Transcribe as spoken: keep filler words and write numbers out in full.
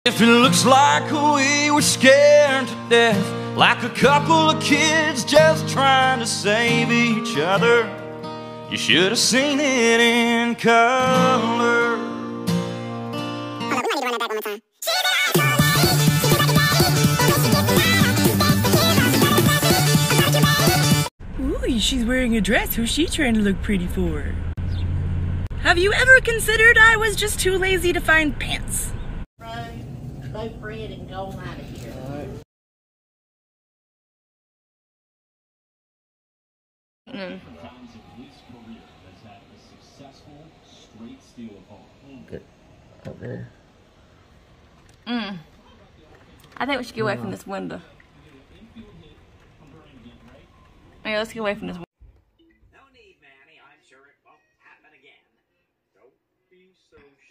If it looks like we were scared to death, like a couple of kids just trying to save each other, you should have seen it in color. Ooh, she's wearing a dress. Who's she trying to look pretty for? Have you ever considered I was just too lazy to find pants? Right, go bread and go on out of here. Mm. Good. Okay. Mm. I think we should get away from this window. Yeah, let's get away from this window. No need, Manny. I'm sure it won't happen again. Don't be so